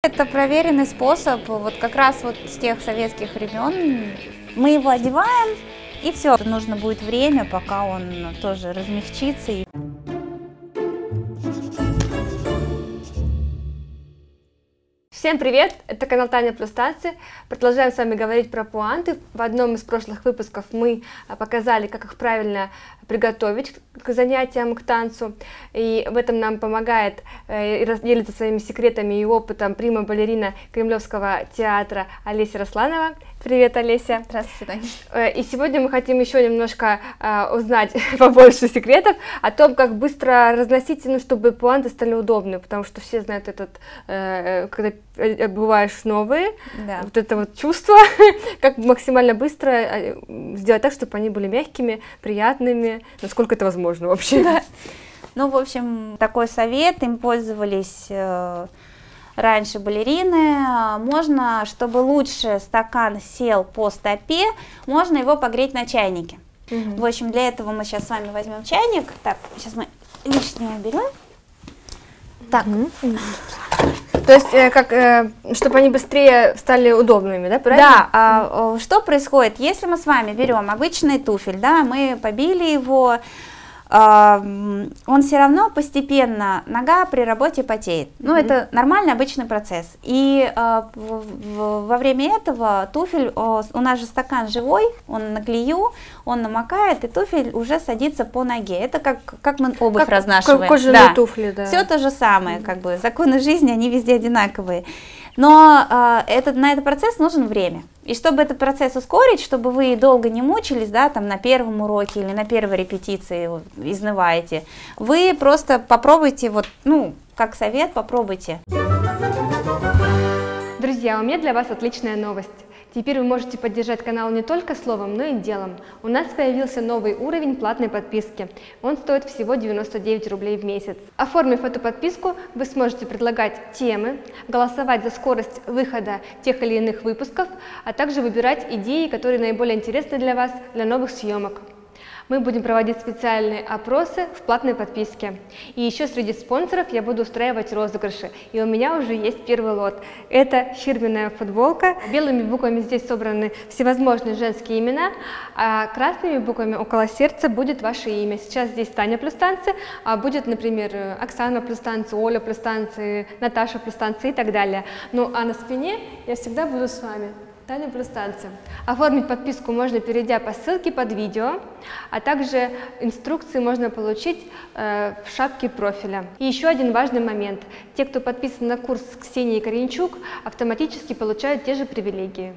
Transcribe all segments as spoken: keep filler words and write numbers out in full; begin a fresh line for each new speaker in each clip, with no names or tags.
Это проверенный способ, вот как раз вот с тех советских времен. Мы его одеваем, и все. Нужно будет время, пока он тоже размягчится.
Всем привет! Это канал Таня плюс танцы. Продолжаем с вами говорить про пуанты. В одном из прошлых выпусков мы показали, как их правильно приготовить к занятиям, к танцу. И в этом нам помогает и делится своими секретами и опытом прима-балерина Кремлевского театра Олеся Росланова. Привет, Олеся!
Здравствуйте, Таня!
И сегодня мы хотим еще немножко э, узнать побольше секретов о том, как быстро разносить, ну, чтобы пуанты стали удобны, потому что все знают этот, э, когда обуваешь новые,
да.
вот это вот чувство, как максимально быстро сделать так, чтобы они были мягкими, приятными, насколько это возможно вообще.
Да. Ну, в общем, такой совет, им пользовались э, раньше балерины. Можно, чтобы лучше стакан сел по стопе, можно его погреть на чайнике. Угу. В общем, для этого мы сейчас с вами возьмем чайник. Так, сейчас мы лишнее берем. Так.
Угу. То есть, э, как, э, чтобы они быстрее стали удобными, да, правильно?
Да. А, что происходит, если мы с вами берем обычный туфель, да, мы побили его, а, он все равно постепенно, нога при работе потеет. Ну, mm-hmm. это нормальный обычный процесс. И а, в, в, во время этого туфель, о, у нас же стакан живой, он на клею, он намокает, и туфель уже садится по ноге. Это как, как мы обувь как, разнашиваем.
Как кожаные
да.
туфли, да.
Все то же самое, как бы законы жизни, они везде одинаковые. Но э, этот, на этот процесс нужен время. И чтобы этот процесс ускорить, чтобы вы долго не мучились, да, там на первом уроке или на первой репетиции изнываете, вы просто попробуйте, вот, ну, как совет, попробуйте.
Друзья, у меня для вас отличная новость. Теперь вы можете поддержать канал не только словом, но и делом. У нас появился новый уровень платной подписки. Он стоит всего девяносто девять рублей в месяц. Оформив эту подписку, вы сможете предлагать темы, голосовать за скорость выхода тех или иных выпусков, а также выбирать идеи, которые наиболее интересны для вас для новых съемок. Мы будем проводить специальные опросы в платной подписке. И еще среди спонсоров я буду устраивать розыгрыши. И у меня уже есть первый лот. Это фирменная футболка. Белыми буквами здесь собраны всевозможные женские имена, а красными буквами около сердца будет ваше имя. Сейчас здесь Таня плюс танцы, а будет, например, Оксана плюс танцы, Оля плюс танцы, Наташа плюс танцы и так далее. Ну а на спине я всегда буду с вами. Таня плюс танцы. Оформить подписку можно, перейдя по ссылке под видео, а также инструкции можно получить э, в шапке профиля. И еще один важный момент. Те, кто подписан на курс Ксении Коренчук, автоматически получают те же привилегии.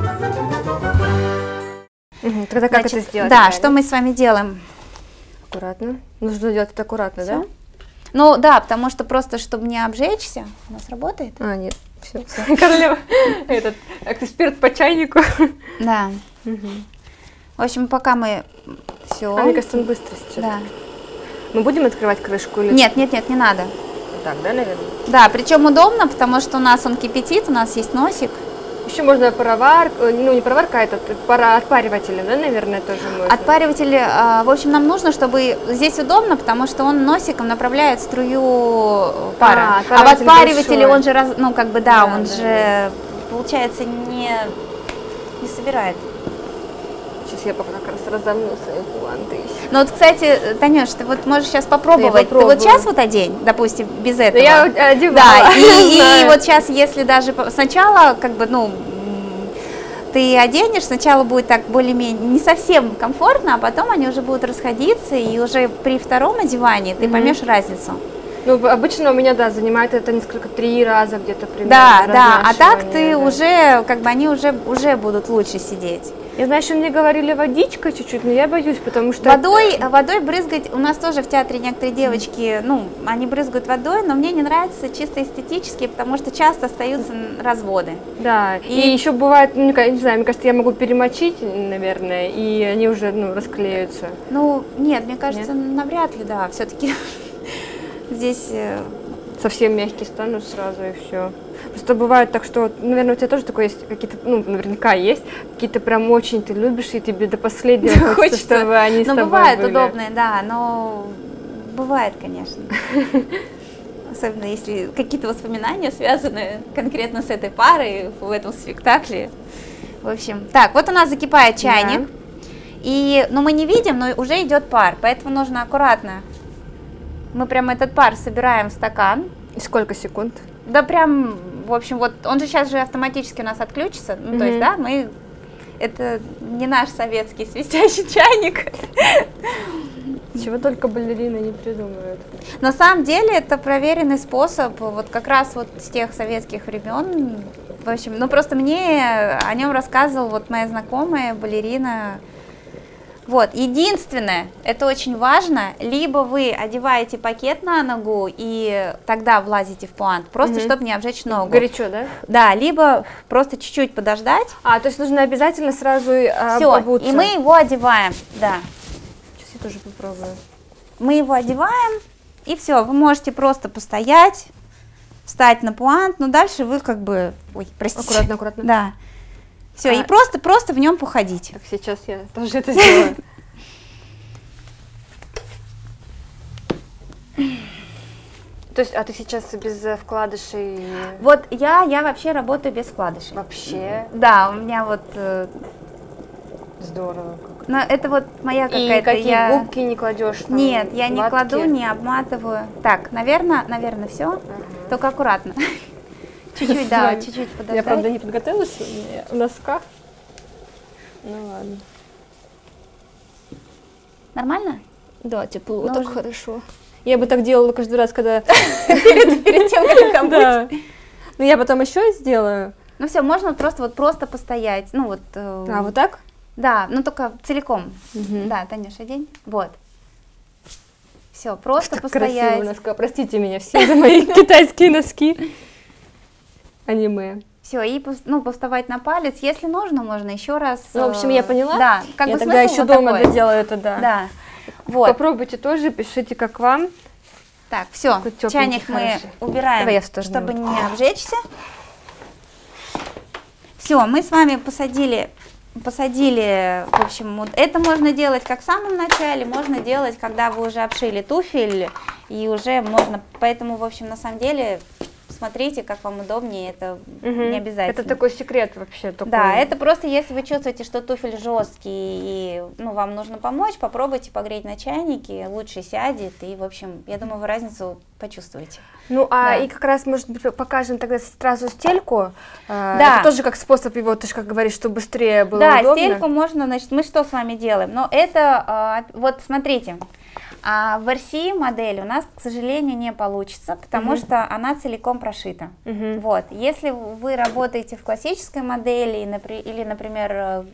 Угу, тогда как
Значит,
это сделать?
Да, правильно? Что мы с вами делаем?
Аккуратно. Нужно делать это аккуратно,
Всё?
да?
Ну да, потому что просто, чтобы не обжечься, у нас работает.
А, нет. Все, все. Королева, этот эксперт по чайнику.
Да.
Угу.
В общем, пока мы все.
А мне кажется, он быстро сейчас.
Да.
Мы будем открывать крышку или?
Нет, нет, нет, не надо.
Так, да, наверное.
Да, причем удобно, потому что у нас он кипятит, у нас есть носик.
Еще можно пароварку, ну не пароварка, а этот пара отпариватель, да, наверное, тоже можно.
Отпариватель, в общем, нам нужно, чтобы здесь удобно, потому что он носиком направляет струю пара. А, а в отпаривателе он же, раз, ну как бы, да, да он да, же, да. получается, не, не собирает.
Сейчас я пока как раз разомну свои пуанты.
Ну вот, кстати, Танюш, ты вот можешь сейчас попробовать. Ты вот сейчас вот одень, допустим, без этого.
Да я одевала.
Да, и, и вот сейчас, если даже сначала, как бы, ну, ты оденешь, сначала будет так более-менее не совсем комфортно, а потом они уже будут расходиться, и уже при втором одевании ты mm-hmm. поймешь разницу.
Ну, обычно у меня, да, занимает это несколько, три раза где-то примерно.
Да, да, а так ты да. уже, как бы, они уже, уже будут лучше сидеть.
Я знаю, что мне говорили водичка чуть-чуть, но я боюсь, потому что...
Водой, это... водой брызгать, у нас тоже в театре некоторые девочки, ну, они брызгают водой, но мне не нравится чисто эстетически, потому что часто остаются разводы.
Да, и, и еще бывает, ну, не знаю, мне кажется, я могу перемочить, наверное, и они уже, ну, расклеются.
Ну, нет, мне кажется, нет? навряд ли, да, все-таки здесь...
Совсем мягкие станут сразу и все. Просто бывает так, что, наверное, у тебя тоже такое есть, какие-то, ну, наверняка есть, какие-то прям очень ты любишь, и тебе до последнего хочется, чтобы они с тобой были.
Ну, бывает удобные, да, но бывает, конечно. особенно если какие-то воспоминания связаны конкретно с этой парой в этом спектакле. В общем, так, вот у нас закипает чайник, да. И, ну, мы не видим, но уже идет пар, поэтому нужно аккуратно. Мы прям этот пар собираем в стакан.
И сколько секунд?
Да прям, в общем, вот он же сейчас же автоматически у нас отключится, ну, mm-hmm. то есть, да, мы, это не наш советский свистящий чайник.
Чего только балерины не придумывают.
На самом деле это проверенный способ, вот как раз вот с тех советских времен, в общем, ну просто мне о нем рассказывала вот моя знакомая балерина. Вот, единственное, это очень важно, либо вы одеваете пакет на ногу и тогда влазите в пуант, просто mm-hmm. чтобы не обжечь ногу.
Горячо, да?
Да, либо просто чуть-чуть подождать.
А, то есть нужно обязательно сразу а,
Все,
обуться.
И мы его одеваем, да.
Сейчас я тоже попробую.
Мы его одеваем, и все, вы можете просто постоять, встать на пуант, но дальше вы как бы, ой, простите.
Аккуратно, аккуратно.
Да. Все, а... и просто-просто в нем походить.
Так, сейчас я тоже это сделаю. То есть, а ты сейчас без вкладышей?
Вот я, я вообще работаю без вкладышей.
Вообще?
Да, у меня вот... Э...
Здорово.
Но это вот моя какая-то...
И какие
я...
губки не кладешь? Там,
Нет, я
ватки?
Не кладу, не обматываю. Так, наверное, наверное, все. Ага. Только аккуратно. Чуть-чуть, да, чуть-чуть подождать.
Я, правда, не подготовилась, в носках. Ну ладно.
Нормально?
Да, тепло, так хорошо. Я бы так делала каждый раз, когда...
Перед тем, как обуть.
Ну, я потом еще сделаю.
Ну, все, можно просто вот просто постоять. Ну, вот...
А, вот так?
Да, ну, только целиком. Да, Танюша, день. Вот. Все, просто постоять.
Красивые носки. Простите меня все за мои китайские носки. Аниме.
Все, и ну, поставать на палец, если нужно, можно еще раз.
Ну, в общем, я поняла.
Да,
как я бы тогда еще вот дома такой. Доделаю это, да.
Да. Вот.
Попробуйте тоже, пишите, как вам.
Так, все, чайник мы убираем, чтобы не обжечься. Все, мы с вами посадили, посадили, в общем, вот это можно делать как в самом начале, можно делать, когда вы уже обшили туфель, и уже можно, поэтому, в общем, на самом деле... Смотрите, как вам удобнее, это угу. не обязательно.
Это такой секрет вообще. Такой...
Да, это просто если вы чувствуете, что туфель жесткий, и ну, вам нужно помочь, попробуйте погреть на чайнике, лучше сядет, и, в общем, я думаю, вы разницу почувствуете.
Ну, а да. И как раз, может быть, покажем тогда сразу стельку. Да. Это тоже как способ его, ты же как говоришь, чтобы быстрее было
да,
удобно.
Да, стельку можно, значит, мы что с вами делаем? Но это, вот смотрите. А в эр си модель у нас, к сожалению, не получится, потому uh-huh. что она целиком прошита. Uh-huh. Вот. Если вы работаете в классической модели или, например,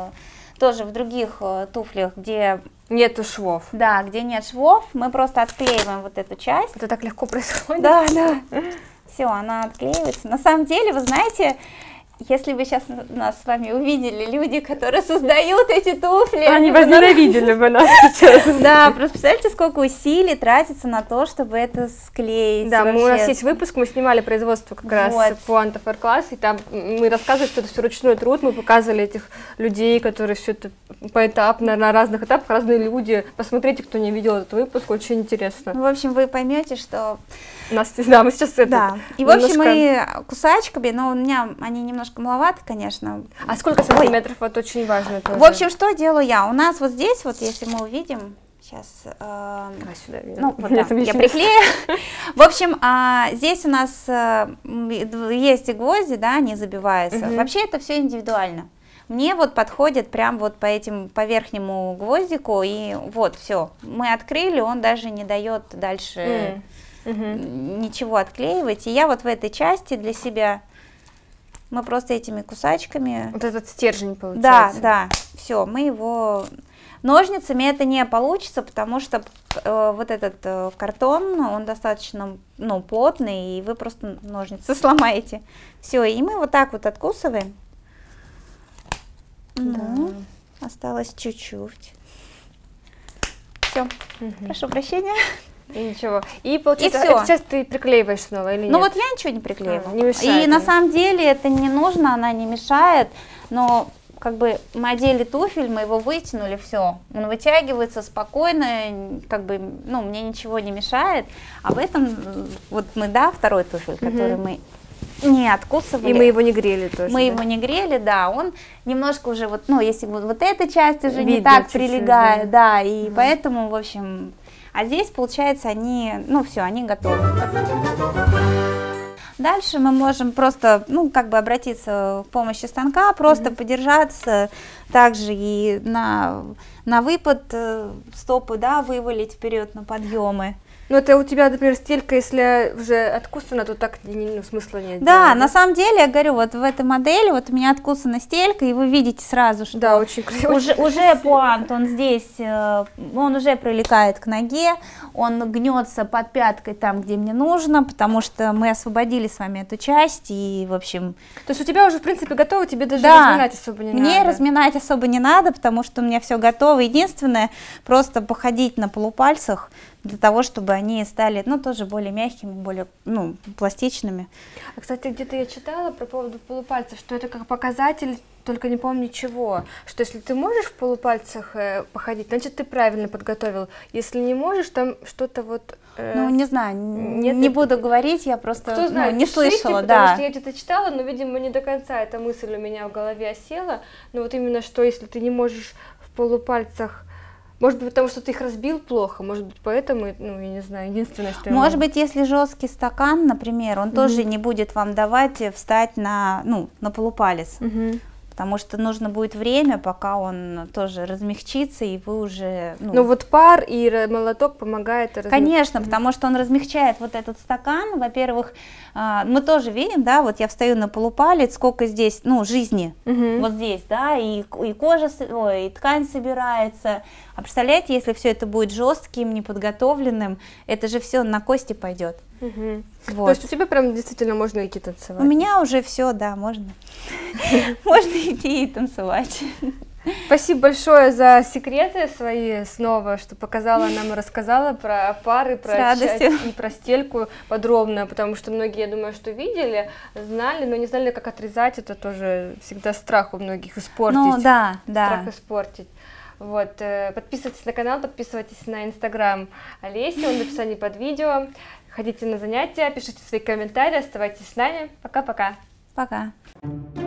тоже в других туфлях, где
нету швов.
Да, где нет швов, мы просто отклеиваем вот эту часть.
Это так легко происходит.
Да, да. Все, она отклеивается. На самом деле, вы знаете, если бы сейчас нас с вами увидели люди, которые создают эти туфли.
Они возненавидели бы нас сейчас.
Да, просто представляете, сколько усилий тратится на то, чтобы это склеить.
Да, мы, у нас есть выпуск, мы снимали производство как раз Puant Affair Class, и там мы рассказывали, что это все ручной труд, мы показывали этих людей, которые все это поэтапно, на разных этапах, разные люди. Посмотрите, кто не видел этот выпуск, очень интересно.
Ну, в общем, вы поймете, что...
У нас, да, мы сейчас это...
Да, и в общем, мы кусачками, но у меня они немножко маловато, конечно.
А сколько сантиметров? Вот очень важно тоже.
В общем, что делаю я? У нас вот здесь, вот если мы увидим, сейчас, э,
а, сюда,
ну, вот так, я приклею. В общем, а, здесь у нас а, есть и гвозди, да, они забиваются. Угу. Вообще это все индивидуально. Мне вот подходит прям вот по этим, по верхнему гвоздику, и вот, все, мы открыли, он даже не дает дальше... Mm. Угу. ничего отклеивать. И я вот в этой части для себя, мы просто этими кусачками...
Вот этот стержень получается.
Да, да, все, мы его... Ножницами это не получится, потому что э, вот этот э, картон, он достаточно, ну, плотный, и вы просто ножницы сломаете. Все, и мы вот так вот откусываем. Да. Ну, осталось чуть-чуть. Все, угу. Прошу прощения.
И ничего. И получается, и сейчас ты приклеиваешь снова или нет?
Ну вот я ничего не приклеиваю.
А, не мешает.
И на самом деле это не нужно, она не мешает, но как бы мы одели туфель, мы его вытянули, все, он вытягивается спокойно, как бы, ну, мне ничего не мешает. Об этом вот мы, да, второй туфель, который угу. мы не откусывали.
И мы его не грели тоже.
Мы
да?
его не грели, да, он немножко уже вот, ну, если вот, вот эта часть уже видно, не так прилегает, да, да, и угу. поэтому, в общем, а здесь, получается, они, ну, все, они готовы. Дальше мы можем просто, ну, как бы обратиться к помощи станка, просто mm-hmm. подержаться, также и на, на выпад стопы, да, вывалить вперед на подъемы.
Ну, это у тебя, например, стелька, если уже откусана, то так ну, смысла нет.
Да,
делать,
на да? самом деле, я говорю, вот в этой модели, вот у меня откусана стелька, и вы видите сразу, что
да, очень красиво.
Уже, уже пуант, он здесь, он уже прилегает к ноге, он гнется под пяткой там, где мне нужно, потому что мы освободили с вами эту часть, и, в общем...
То есть у тебя уже, в принципе, готово, тебе даже
да,
разминать особо не
мне
надо?
Мне разминать особо не надо, потому что у меня все готово. Единственное, просто походить на полупальцах, для того, чтобы они стали, ну, тоже более мягкими, более, ну, пластичными.
А, кстати, где-то я читала про поводу полупальцев, что это как показатель, только не помню чего, что если ты можешь в полупальцах э, походить, значит, ты правильно подготовил. Если не можешь, там что-то вот... Э,
ну, не знаю, нет, не буду говорить, я просто
кто знает,
ну, не
пишите,
слышала,
потому
да.
что я где-то читала, но, видимо, не до конца эта мысль у меня в голове осела, но вот именно, что если ты не можешь в полупальцах. Может быть, потому что ты их разбил плохо, может быть, поэтому, ну, я не знаю, единственное, что я
Может
могу...
быть, если жесткий стакан, например, он mm-hmm. тоже не будет вам давать встать на, ну, на полупалец, mm-hmm. потому что нужно будет время, пока он тоже размягчится, и вы уже...
Ну, ну вот пар и молоток помогает размягчить.
Конечно, mm-hmm. потому что он размягчает вот этот стакан, во-первых, мы тоже видим, да, вот я встаю на полупалец, сколько здесь, ну, жизни, uh-huh. вот здесь, да, и, и кожа, ой, и ткань собирается. А представляете, если все это будет жестким, неподготовленным, это же все на кости пойдет.
Uh-huh. Вот. То есть у тебя прям действительно можно идти танцевать?
У меня уже все, да, можно. Можно идти и танцевать.
Спасибо большое за секреты свои снова, что показала нам и рассказала про пары, про часть и про стельку подробно, потому что многие, я думаю, что видели, знали, но не знали, как отрезать. Это тоже всегда страх у многих испортить.
Ну да, да.
Страх испортить. Вот, подписывайтесь на канал, подписывайтесь на инстаграм Олеси, он в описании под видео. Ходите на занятия, пишите свои комментарии, оставайтесь с нами. Пока-пока.
Пока. -пока. Пока.